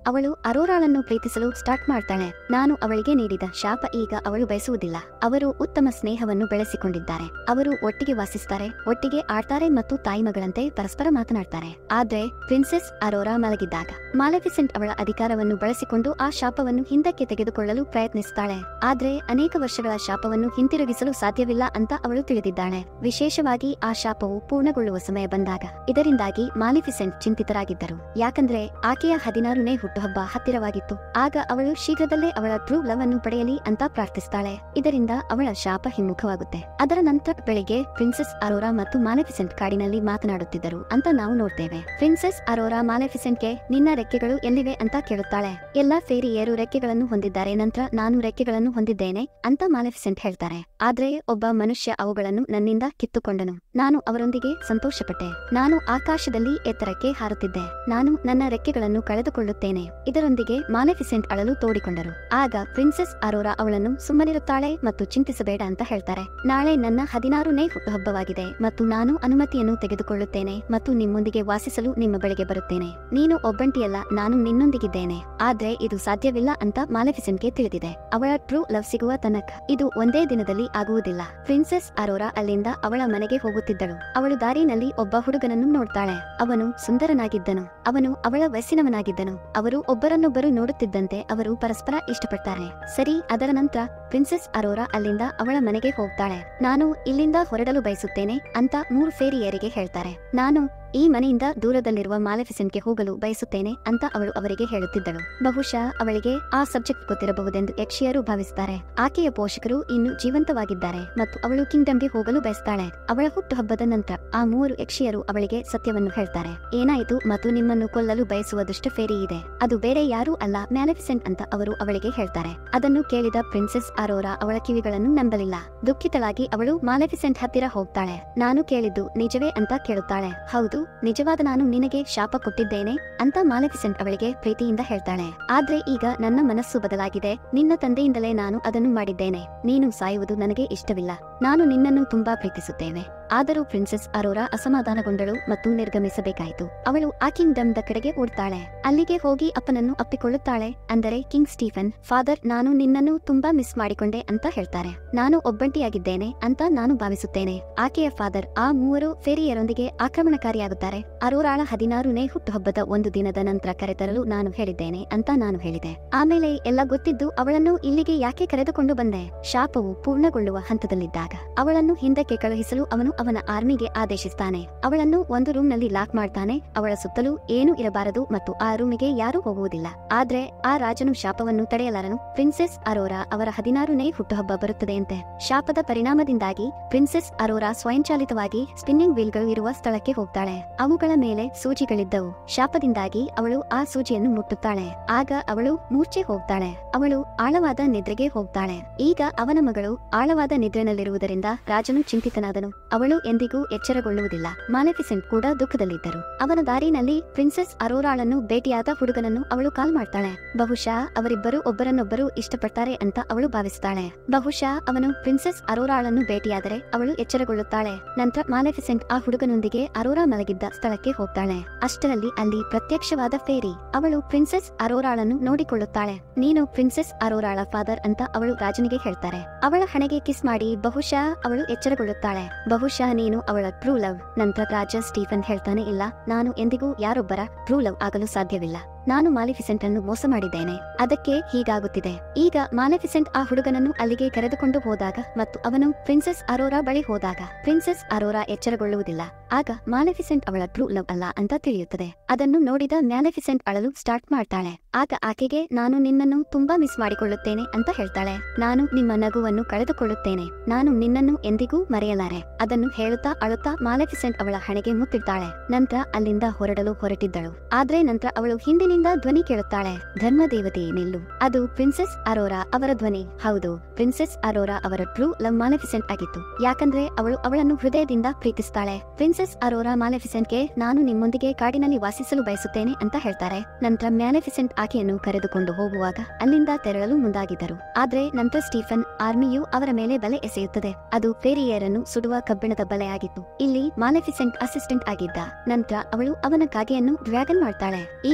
A: ಅವಳು ಅರೋರಾಳನ್ನು ಪ್ರೀತಿಸಲು ಸ್ಟಾರ್ಟ್ ಮಾಡ್ತಾಳೆ. ನಾನು ಅವಳಿಗೆ ನೀಡಿದ ಶಾಪ ಈಗ ಅವಳು ಬಯಸುವುದಿಲ್ಲ. ಅವರು ಉತ್ತಮ ಸ್ನೇಹವನ್ನು ಬೆಳೆಸಿಕೊಂಡಿದ್ದಾರೆ. ಅವರು ಒಟ್ಟಿಗೆ ವಾಸಿಸ್ತಾರೆ, ಒಟ್ಟಿಗೆ ಆಡ್ತಾರೆ ಮತ್ತು ತಾಯಿ ಮಗಳಂತೆ ಪರಸ್ಪರ ಮಾತನಾಡ್ತಾರೆ. ಆದ್ರೆ ಪ್ರಿನ್ಸೆಸ್ ಅರೋರಾ ಮಲಗಿದ್ದಾಗ ಮಾಲೆಫಿಸೆಂಟ್ ಅವಳ ಅಧಿಕಾರವನ್ನು ಬಳಸಿಕೊಂಡು ಆ ಶಾಪವನ್ನು ಹಿಂದಕ್ಕೆ ತೆಗೆದುಕೊಳ್ಳಲು ಪ್ರಯತ್ನಿಸುತ್ತಾಳೆ. ಆದ್ರೆ ಅನೇಕ ವರ್ಷಗಳ ಶಾಪವನ್ನು ಹಿಂತಿರುಗಿಸಲು ಸಾಧ್ಯವಿಲ್ಲ ಅಂತ ಅವಳು ತಿಳಿದಿದ್ದಾಳೆ. ವಿಶೇಷವಾಗಿ ಆ ಶಾಪವು ಪೂರ್ಣಗೊಳ್ಳುವ ಸಮಯ ಬಂದಾಗ. ಇದರಿಂದಾಗಿ ಮಾಲಿಫಿಸೆಂಟ್ ಚಿಂತಿತರಾಗಿದ್ದರು. ಯಾಕಂದ್ರೆ ಆಕೆಯ 16ನೇ ಹುಟ್ಟುಹಬ್ಬ ಹತ್ತಿರವಾಗಿತ್ತು. ಆಗ ಅವಳು ಶೀಘ್ರದಲ್ಲೇ ಅವಳ ಟ್ರೂ ಲವ್ ಅನ್ನು ಪಡೆಯಲಿ ಅಂತ ಪ್ರಾರ್ಥಿಸ್ತಾಳೆ. ಇದರಿಂದ ಅವಳ ಶಾಪ ಹಿಮ್ಮುಖವಾಗುತ್ತೆ. ಅದರ ನಂತರ ಬೆಳಿಗ್ಗೆ ಪ್ರಿನ್ಸೆಸ್ ಅರೋರಾ ಮತ್ತು ಮಾಲೆಫಿಸೆಂಟ್ ಕಾಡಿನಲ್ಲಿ ಮಾತನಾಡುತ್ತಿದ್ದರು ಅಂತ ನಾವು ನೋಡ್ತೇವೆ. ಪ್ರಿನ್ಸೆಸ್ ಅರೋರಾ ಮಾಲೆಫಿಸೆಂಟ್ಗೆ ನಿನ್ನ ರೆಕ್ಕೆಗಳು ಎಲ್ಲಿವೆ ಅಂತ ಕೇಳುತ್ತಾಳೆ. ಎಲ್ಲಾ ಫೇರಿಯರು ರೆಕ್ಕೆಗಳನ್ನು ಹೊಂದಿದ್ದಾರೆ, ನಂತರ ನಾನು ರೆಕ್ಕೆಗಳನ್ನು ಹೊಂದಿದ್ದೇನೆ ಅಂತ ಮಾಲೆಫಿಸೆಂಟ್ ಹೇಳ್ತಾರೆ. ಆದ್ರೆ ಒಬ್ಬ ಮನುಷ್ಯ ಅವುಗಳನ್ನು ನನ್ನಿಂದ ಕಿತ್ತುಕೊಂಡನು. ನಾನು ಅವರೊಂದಿಗೆ ಸಂತೋಷಪಟ್ಟೆ. ನಾನು ಆಕಾಶದಲ್ಲಿ ಎತ್ತರಕ್ಕೆ ಹಾರುತ್ತಿದ್ದೆ. ನಾನು ನನ್ನ ರೆಕ್ಕೆಗಳನ್ನು ಕಳೆದುಕೊಳ್ಳುತ್ತೇನೆ. ಇದರೊಂದಿಗೆ ಮಾಲೆಫಿಸೆಂಟ್ ಅಳಲು ತೋಡಿಕೊಂಡರು. ಆಗ ಪ್ರಿನ್ಸೆಸ್ ಅರೋರಾ ಅವಳನ್ನು ಸುಮ್ಮನಿರುತ್ತಾಳೆ ಮತ್ತು ಚಿಂತಿಸಬೇಡ ಅಂತ ಹೇಳ್ತಾರೆ. ನಾಳೆ ನನ್ನ 16ನೇ ಹುಟ್ಟುಹಬ್ಬವಾಗಿದೆ ಮತ್ತು ನಾನು ಅನುಮತಿಯನ್ನು ತೆಗೆದುಕೊಳ್ಳುತ್ತೇನೆ ಮತ್ತು ನಿಮ್ಮೊಂದಿಗೆ ವಾಸಿಸಲು ನಿಮ್ಮ ಬಳಿಗೆ ಬರುತ್ತೇನೆ. ನೀನು ಒಬ್ಬಂಟಿಯಲ್ಲ, ನಾನು ನಿನ್ನೊಂದಿಗಿದ್ದೇನೆ. ಆದ್ರೆ ಇದು ಸಾಧ್ಯವಿಲ್ಲ ಅಂತ ಮಾಲೆಫಿಸೆಂಟ್ಗೆ ತಿಳಿದಿದೆ. ಅವಳ ಟ್ರೂ ಲವ್ ಸಿಗುವ ತನಕ ಇದು ಒಂದೇ ದಿನದಲ್ಲಿ ಆಗುವುದಿಲ್ಲ. ಪ್ರಿನ್ಸೆಸ್ ಅರೋರಾ ಅಲ್ಲಿಂದ ಅವಳ ಮನೆಗೆ ಹೋಗುತ್ತಿದ್ದಳು. ಅವಳು ದಾರಿನಲ್ಲಿ ಒಬ್ಬ ಹುಡುಗನನ್ನು ನೋಡ್ತಾಳೆ. ಅವನು ಸುಂದರನಾಗಿದ್ದನು. ಅವನು ಅವಳ ವಯಸ್ಸಿನವನಾಗಿದ್ದನು. ಅವರು ಒಬ್ಬರನ್ನೊಬ್ಬರು ನೋಡುತ್ತಿದ್ದಂತೆ ಅವರು ಪರಸ್ಪರ ಇಷ್ಟಪಡ್ತಾರೆ. ಸರಿ, ಅದರ ನಂತರ ಪ್ರಿನ್ಸೆಸ್ ಅರೋರಾ ಅಲ್ಲಿಂದ ಅವಳ ಮನೆಗೆ ಹೋಗ್ತಾಳೆ. ನಾನು ಇಲ್ಲಿಂದ ಹೊರಡಲು ಬಯಸುತ್ತೇನೆ ಅಂತ 3 ಫೇರಿಯರಿಗೆ ಹೇಳ್ತಾರೆ. ನಾನು ಈ ಮನೆಯಿಂದ ದೂರದಲ್ಲಿರುವ ಮಾಲೆಫಿಸೆಂಟ್ಗೆ ಹೋಗಲು ಬಯಸುತ್ತೇನೆ ಅಂತ ಅವಳು ಅವರಿಗೆ ಹೇಳುತ್ತಿದ್ದಳು. ಬಹುಶಃ ಅವಳಿಗೆ ಆ ಸಬ್ಜೆಕ್ಟ್ ಗೊತ್ತಿರಬಹುದೆಂದು ಯಕ್ಷಿಯರು ಭಾವಿಸುತ್ತಾರೆ. ಆಕೆಯ ಪೋಷಕರು ಇನ್ನು ಜೀವಂತವಾಗಿದ್ದಾರೆ ಮತ್ತು ಅವಳು ಕಿಂಗ್ಡಮ್ಗೆ ಹೋಗಲು ಬಯಸ್ತಾಳೆ. ಅವಳ ಹುಟ್ಟುಹಬ್ಬದ ನಂತರ ಆ 3 ಯಕ್ಷಿಯರು ಅವಳಿಗೆ ಸತ್ಯವನ್ನು ಹೇಳ್ತಾರೆ. ಏನಾಯಿತು ಮತ್ತು ನಿಮ್ಮನ್ನು ಕೊಲ್ಲಲು ಬಯಸುವ ದುಷ್ಟ ಫೇರಿ ಇದೆ. ಅದು ಬೇರೆ ಯಾರೂ ಅಲ್ಲ, ಮ್ಯಾಲೆಫಿಸೆಂಟ್ ಅಂತ ಅವರು ಅವಳಿಗೆ ಹೇಳ್ತಾರೆ. ಅದನ್ನು ಕೇಳಿದ ಪ್ರಿನ್ಸೆಸ್ ಅರೋರಾ ಅವಳ ಕಿವಿಗಳನ್ನು ನಂಬಲಿಲ್ಲ. ದುಃಖಿತಳಾಗಿ ಅವಳು ಮಾಲೆಫಿಸೆಂಟ್ ಹತ್ತಿರ ಹೋಗ್ತಾಳೆ. ನಾನು ಕೇಳಿದ್ದು ನಿಜವೇ ಅಂತ ಕೇಳುತ್ತಾಳೆ. ಹೌದು, ನಿಜವಾದ ನಾನು ನಿನಗೆ ಶಾಪ ಕೊಟ್ಟಿದ್ದೇನೆ ಅಂತ ಮಾಲೆಫಿಸೆಂಟ್ ಅವಳಿಗೆ ಪ್ರೀತಿಯಿಂದ ಹೇಳ್ತಾಳೆ. ಆದ್ರೆ ಈಗ ನನ್ನ ಮನಸ್ಸು ಬದಲಾಗಿದೆ. ನಿನ್ನ ತಂದೆಯಿಂದಲೇ ನಾನು ಅದನ್ನು ಮಾಡಿದ್ದೇನೆ. ನೀನು ಸಾಯುವುದು ನನಗೆ ಇಷ್ಟವಿಲ್ಲ. ನಾನು ನಿನ್ನನ್ನು ತುಂಬಾ ಪ್ರೀತಿಸುತ್ತೇನೆ. ಆದರೂ ಪ್ರಿನ್ಸೆಸ್ ಅರೋರಾ ಅಸಮಾಧಾನಗೊಂಡಳು ಮತ್ತು ನಿರ್ಗಮಿಸಬೇಕಾಯಿತು. ಅವಳು ಆ ಕಿಂಗ್ಡಮ್ದ ಕಡೆಗೆ ಓಡ್ತಾಳೆ. ಅಲ್ಲಿಗೆ ಹೋಗಿ ಅಪ್ಪನನ್ನು ಅಪ್ಪಿಕೊಳ್ಳುತ್ತಾಳೆ. ಅಂದರೆ ಕಿಂಗ್ ಸ್ಟೀಫನ್, ಫಾದರ್, ನಾನು ನಿನ್ನನ್ನು ತುಂಬಾ ಮಿಸ್ ಮಾಡಿಕೊಂಡೆ ಅಂತ ಹೇಳ್ತಾರೆ. ನಾನು ಒಬ್ಬಂಟಿಯಾಗಿದ್ದೇನೆ ಅಂತ ನಾನು ಭಾವಿಸುತ್ತೇನೆ. ಆಕೆಯ ಫಾದರ್ ಆ 3 ಫೇರಿಯರೊಂದಿಗೆ ಆಕ್ರಮಣಕಾರಿಯಾಗುತ್ತಾರೆ. ಅರೋರಾಳ 16ನೇ ಹುಟ್ಟುಹಬ್ಬದ ಒಂದು ದಿನದ ನಂತರ ಕರೆತರಲು ನಾನು ಹೇಳಿದ್ದೇನೆ ಅಂತ ನಾನು ಹೇಳಿದೆ. ಆಮೇಲೆ ಎಲ್ಲ ಗೊತ್ತಿದ್ದು ಅವಳನ್ನು ಇಲ್ಲಿಗೆ ಯಾಕೆ ಕರೆದುಕೊಂಡು ಬಂದೆ? ಶಾಪವು ಪೂರ್ಣಗೊಳ್ಳುವ ಹಂತದಲ್ಲಿದ್ದಾಗ ಅವಳನ್ನು ಹಿಂದಕ್ಕೆ ಕಳುಹಿಸಲು ಅವನು ಅವನ ಆರ್ಮಿಗೆ ಆದೇಶಿಸ್ತಾನೆ. ಅವಳನ್ನು ಒಂದು ರೂಮ್ ನಲ್ಲಿ ಲಾಕ್ ಮಾಡ್ತಾನೆ. ಅವಳ ಸುತ್ತಲೂ ಏನೂ ಇರಬಾರದು ಮತ್ತು ಆ ರೂಮಿಗೆ ಯಾರೂ ಹೋಗುವುದಿಲ್ಲ. ಆದ್ರೆ ಆ ರಾಜನು ಶಾಪವನ್ನು ತಡೆಯಲಾರನು. ಪ್ರಿನ್ಸೆಸ್ ಅರೋರಾ ಅವರ 16ನೇ ಹುಟ್ಟುಹಬ್ಬ ಬರುತ್ತದೆಯಂತೆ. ಶಾಪದ ಪರಿಣಾಮದಿಂದಾಗಿ ಪ್ರಿನ್ಸೆಸ್ ಅರೋರಾ ಸ್ವಯಂಚಾಲಿತವಾಗಿ ಸ್ಪಿನ್ನಿಂಗ್ ವೀಲ್ಗಳು ಇರುವ ಸ್ಥಳಕ್ಕೆ ಹೋಗ್ತಾಳೆ. ಅವುಗಳ ಮೇಲೆ ಸೂಜಿಗಳಿದ್ದವು. ಶಾಪದಿಂದಾಗಿ ಅವಳು ಆ ಸೂಜಿಯನ್ನು ಮುಟ್ಟುತ್ತಾಳೆ. ಆಗ ಅವಳು ಮೂರ್ಛೆ ಹೋಗ್ತಾಳೆ. ಅವಳು ಆಳವಾದ ನಿದ್ರೆಗೆ ಹೋಗ್ತಾಳೆ. ಈಗ ಅವನ ಮಗಳು ಆಳವಾದ ನಿದ್ರೆನಲ್ಲಿರುವುದರಿಂದ ರಾಜನು ಚಿಂತಿತನಾದನು. ಅವಳು ಎಂದಿಗೂ ಎಚ್ಚರಗೊಳ್ಳುವುದಿಲ್ಲ. ಮಾಲೆಫಿಸೆಂಟ್ ಕೂಡ ದುಃಖದಲ್ಲಿದ್ದರು. ಅವನ ದಾರಿನಲ್ಲಿ ಪ್ರಿನ್ಸೆಸ್ ಅರೋರಾಳನ್ನು ಭೇಟಿಯಾದ ಹುಡುಗನನ್ನು ಅವಳು ಕಾಲ್ ಮಾಡ್ತಾಳೆ. ಬಹುಶಃ ಅವರಿಬ್ಬರು ಒಬ್ಬರನ್ನೊಬ್ಬರು ಇಷ್ಟಪಡ್ತಾರೆ ಅಂತ ಅವಳು ಭಾವಿಸುತ್ತಾಳೆ. ಬಹುಶಃ ಅವನು ಪ್ರಿನ್ಸೆಸ್ ಅರೋರಾಳನ್ನು ಭೇಟಿಯಾದರೆ ಅವಳು ಎಚ್ಚರಗೊಳ್ಳುತ್ತಾಳೆ. ನಂತರ ಮಾಲೆಫಿಸೆಂಟ್ ಆ ಹುಡುಗನೊಂದಿಗೆ ಅರೋರಾ ಮಲಗಿದ್ದ ಸ್ಥಳಕ್ಕೆ ಹೋಗ್ತಾಳೆ. ಅಷ್ಟರಲ್ಲಿ ಅಲ್ಲಿ ಪ್ರತ್ಯಕ್ಷವಾದ ಫೇರಿ. ಅವಳು ಪ್ರಿನ್ಸೆಸ್ ಅರೋರಾಳನ್ನು ನೋಡಿಕೊಳ್ಳುತ್ತಾಳೆ. ನೀನು ಪ್ರಿನ್ಸೆಸ್ ಅರೋರಾಳ ಫಾದರ್ ಅಂತ ಅವಳು ರಾಜನಿಗೆ ಹೇಳ್ತಾರೆ. ಅವಳ ಹಣೆಗೆ ಕಿಸ್ ಮಾಡಿ ಬಹುಶಃ ಅವಳು ಎಚ್ಚರಗೊಳ್ಳುತ್ತಾಳೆ. ಬಹುಶಃ ನೀನು ಅವಳ ಟ್ರೂ ಲವ್. ನಂತರ ರಾಜ ಸ್ಟೀಫನ್ ಹೇಳ್ತಾನೆ, ಇಲ್ಲ, ನಾನು ಎಂದಿಗೂ ಯಾರೊಬ್ಬರ ಟ್ರೂ ಲವ್ ಆಗಲು ಸಾಧ್ಯವಿಲ್ಲ. ನಾನು ಮಾಲೆಫಿಸೆಂಟ್ ಅನ್ನು ಮೋಸ ಮಾಡಿದ್ದೇನೆ, ಅದಕ್ಕೆ ಹೀಗಾಗುತ್ತಿದೆ. ಈಗ ಮಾಲೆಫಿಸೆಂಟ್ ಆ ಹುಡುಗನನ್ನು ಅಲ್ಲಿಗೆ ಕರೆದುಕೊಂಡು ಹೋದಾಗ ಮತ್ತು ಅವನು ಪ್ರಿನ್ಸೆಸ್ ಅರೋರಾ ಬಳಿ ಹೋದಾಗ ಪ್ರಿನ್ಸೆಸ್ ಅರೋರಾ ಎಚ್ಚರಗೊಳ್ಳುವುದಿಲ್ಲ. ಆಗ ಮಾಲೆಫಿಸೆಂಟ್ ಅವಳ ಟ್ರೂ ಲವ್ ಅಲ್ಲ ಅಂತ ತಿಳಿಯುತ್ತದೆ. ಅದನ್ನು ನೋಡಿದ ಮ್ಯಾಲೆಫಿಸೆಂಟ್ ಅಳಲು ಸ್ಟಾರ್ಟ್ ಮಾಡ್ತಾಳೆ. ಆಗ ಆಕೆಗೆ ನಾನು ನಿನ್ನನ್ನು ತುಂಬಾ ಮಿಸ್ ಮಾಡಿಕೊಳ್ಳುತ್ತೇನೆ ಅಂತ ಹೇಳ್ತಾಳೆ. ನಾನು ನಿಮ್ಮ ನಗುವನ್ನು ಕಳೆದುಕೊಳ್ಳುತ್ತೇನೆ. ನಾನು ನಿನ್ನನ್ನು ಎಂದಿಗೂ ಮರೆಯಲಾರೆ. ಅದನ್ನು ಹೇಳುತ್ತಾ ಅಳುತ್ತಾ ಮಾಲೆಫಿಸೆಂಟ್ ಅವಳ ಹಣೆಗೆ ಮುತ್ತಿಡ್ತಾಳೆ. ನಂತರ ಅಲ್ಲಿಂದ ಹೊರಡಲು ಹೊರಟಿದ್ದಳು. ಆದ್ರೆ ನಂತರ ಅವಳು ಹಿಂದಿನಿಂದ ಧ್ವನಿ ಕೇಳುತ್ತಾಳೆ. ಧರ್ಮದೇವತೆ ನಿಲ್ಲು. ಅದು ಪ್ರಿನ್ಸೆಸ್ ಅರೋರಾ ಅವರ ಧ್ವನಿ. ಹೌದು, ಪ್ರಿನ್ಸೆಸ್ ಅರೋರಾ ಅವರ ಟ್ರೂ ಲವ್ ಮಾಲೆಫಿಸೆಂಟ್ ಆಗಿತ್ತು. ಯಾಕಂದ್ರೆ ಅವಳು ಅವಳನ್ನು ಹೃದಯದಿಂದ ಪ್ರೀತಿಸ್ತಾಳೆ. ಪ್ರಿನ್ಸೆಸ್ ಅರೋರಾ ಮಾಲೆಫಿಸೆಂಟ್ಗೆ ನಾನು ನಿಮ್ಮೊಂದಿಗೆ ಕಾಡಿನಲ್ಲಿ ವಾಸಿಸಲು ಬಯಸುತ್ತೇನೆ ಅಂತ ಹೇಳ್ತಾರೆ. ನಂತರ ಮ್ಯಾಲೆಫಿಸೆಂಟ್ ಆಕೆಯನ್ನು ಕರೆದುಕೊಂಡು ಹೋಗುವಾಗ ಅಲ್ಲಿಂದ ತೆರಳಲು ಮುಂದಾಗಿದ್ದರು. ಆದ್ರೆ ನಂತರ ಸ್ಟೀಫನ್ ಆರ್ಮಿಯು ಅವರ ಮೇಲೆ ಬಲೆ ಎಸೆಯುತ್ತದೆ. ಅದು ಫೇರಿಯರನ್ನು ಸುಡುವ ಕಬ್ಬಿಣದ ಬಲೆ ಆಗಿತ್ತು. ಇಲ್ಲಿ ಮಾಲೆಫಿಸೆಂಟ್ ಅಸಿಸ್ಟೆಂಟ್ ಆಗಿದ್ದ. ನಂತರ ಅವಳು ಅವನ ಕಾಗೆಯನ್ನು ಡ್ರ್ಯಾಗನ್ ಮಾಡ್ತಾಳೆ. ಈಗ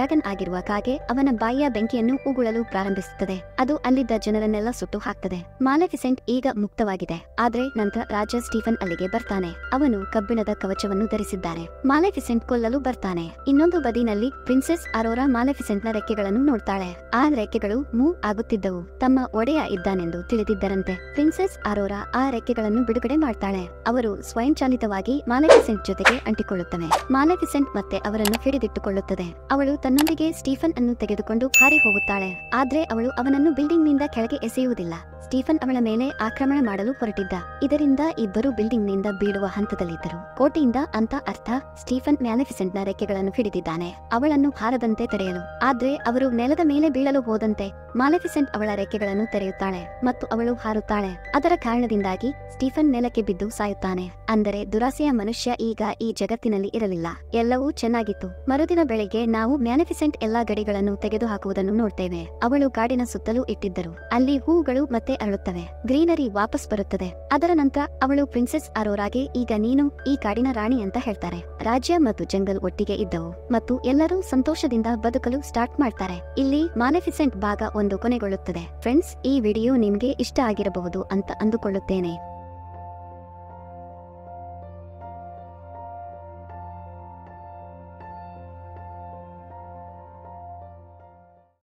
A: ಡ್ರ್ಯಾಗನ್ ಆಗಿರುವ ಕಾಗೆ ಅವನ ಬಾಯಿಯ ಬೆಂಕಿಯನ್ನು ಉಗುಳಲು ಪ್ರಾರಂಭಿಸುತ್ತದೆ. ಅದು ಅಲ್ಲಿದ್ದ ಜನರನ್ನೆಲ್ಲ ಸುಟ್ಟು ಹಾಕ್ತದೆ. ಮಾಲೆಫಿಸೆಂಟ್ ಈಗ ಮುಕ್ತವಾಗಿದೆ. ಆದ್ರೆ ನಂತರ ರಾಜ ಸ್ಟೀಫನ್ ಅಲ್ಲಿಗೆ ಬರ್ತಾನೆ. ಅವನು ಕಬ್ಬಿಣದ ಕವಚವನ್ನು ಧರಿಸಿದ್ದಾನೆ. ಮಾಲೆಫಿಸೆಂಟ್ ಕೊಲ್ಲಲು ಬರ್ತಾನೆ. ಇನ್ನೊಂದು ಬದಿನಲ್ಲಿ ಪ್ರಿನ್ಸೆಸ್ ಅರೋರಾ ಮಾಲೆಫಿಸೆಂಟ್ನ ರೆಕ್ಕೆಗಳನ್ನು ನೋಡ್ತಾಳೆ. ಆ ರೆಕ್ಕೆಗಳು ಮೂವ್ ಆಗುತ್ತಿದ್ದವು. ತಮ್ಮ ಒಡೆಯ ಇದ್ದಾನೆಂದು ತಿಳಿದಿದ್ದರಂತೆ. ಪ್ರಿನ್ಸೆಸ್ ಅರೋರಾ ಆ ರೆಕ್ಕೆಗಳನ್ನು ಬಿಡುಗಡೆ ಮಾಡ್ತಾಳೆ. ಅವರು ಸ್ವಯಂಚಾಲಿತವಾಗಿ ಮಾಲೆಫಿಸೆಂಟ್ ಜೊತೆಗೆ ಅಂಟಿಕೊಳ್ಳುತ್ತವೆ. ಮಾಲೆಫಿಸೆಂಟ್ ಮತ್ತೆ ಅವರನ್ನು ಹಿಡಿದಿಟ್ಟುಕೊಳ್ಳುತ್ತದೆ. ಅವಳು ತನ್ನೊಂದಿಗೆ ಸ್ಟೀಫನ್ ಅನ್ನು ತೆಗೆದುಕೊಂಡು ಹಾರಿ ಹೋಗುತ್ತಾಳೆ. ಆದ್ರೆ ಅವಳು ಅವನನ್ನು ಬಿಲ್ಡಿಂಗ್ ನಿಂದ ಕೆಳಗೆ ಎಸೆಯುವುದಿಲ್ಲ. ಸ್ಟೀಫನ್ ಅವಳ ಮೇಲೆ ಆಕ್ರಮಣ ಮಾಡಲು ಹೊರಟಿದ್ದ. ಇದರಿಂದ ಇಬ್ಬರು ಬಿಲ್ಡಿಂಗ್ ನಿಂದ ಬೀಳುವ ಹಂತದಲ್ಲಿದ್ದರು. ಕೋಟೆಯಿಂದ ಅಂತ ಅರ್ಥ. ಸ್ಟೀಫನ್ ಮ್ಯಾಲೆಫಿಸೆಂಟ್ ನ ರೆಕ್ಕೆಗಳನ್ನು ಹಿಡಿದಿದ್ದಾನೆ, ಅವಳನ್ನು ಹಾರದಂತೆ ತಡೆಯಲು. ಆದ್ರೆ ಅವರು ನೆಲದ ಮೇಲೆ ಬೀಳಲು ಹೋದಂತೆ ಮಾಲೆಫಿಸೆಂಟ್ ಅವಳ ರೆಕ್ಕೆಗಳನ್ನು ತೆರೆಯುತ್ತಾಳೆ ಮತ್ತು ಅವಳು ಹಾರುತ್ತಾಳೆ. ಅದರ ಕಾರಣದಿಂದಾಗಿ ಸ್ಟೀಫನ್ ನೆಲಕ್ಕೆ ಬಿದ್ದು ಸಾಯುತ್ತಾನೆ. ಅಂದರೆ ದುರಾಸೆಯ ಮನುಷ್ಯ ಈಗ ಈ ಜಗತ್ತಿನಲ್ಲಿ ಇರಲಿಲ್ಲ. ಎಲ್ಲವೂ ಚೆನ್ನಾಗಿತ್ತು. ಮರುದಿನ ಬೆಳಿಗ್ಗೆ ನಾವು ಮ್ಯಾಲೆಫಿಸೆಂಟ್ ಎಲ್ಲಾ ಗಡಿಗಳನ್ನು ತೆಗೆದುಹಾಕುವುದನ್ನು ನೋಡ್ತೇವೆ. ಅವಳು ಕಾಡಿನ ಸುತ್ತಲೂ ಇಟ್ಟಿದ್ದರು. ಅಲ್ಲಿ ಹೂಗಳು ಮತ್ತೆ ಅರಳುತ್ತವೆ. ಗ್ರೀನರಿ ವಾಪಸ್ ಬರುತ್ತದೆ. ಅದರ ನಂತರ ಅವಳು ಪ್ರಿನ್ಸೆಸ್ ಅರೋರಾಗೆ ಈಗ ನೀನು ಈ ಕಾಡಿನ ರಾಣಿ ಅಂತ ಹೇಳ್ತಾರೆ. ರಾಜ್ಯ ಮತ್ತು ಜಂಗಲ್ ಒಟ್ಟಿಗೆ ಇದ್ದವು ಮತ್ತು ಎಲ್ಲರೂ ಸಂತೋಷದಿಂದ ಬದುಕಲು ಸ್ಟಾರ್ಟ್ ಮಾಡ್ತಾರೆ. ಇಲ್ಲಿ ಮಾಲೆಫಿಸೆಂಟ್ ಭಾಗ 1 ಕೊನೆಗೊಳ್ಳುತ್ತದೆ. ಫ್ರೆಂಡ್ಸ್, ಈ ವಿಡಿಯೋ ನಿಮ್ಗೆ ಇಷ್ಟ ಆಗಿರಬಹುದು ಅಂತ ಅಂದುಕೊಳ್ಳುತ್ತೇನೆ.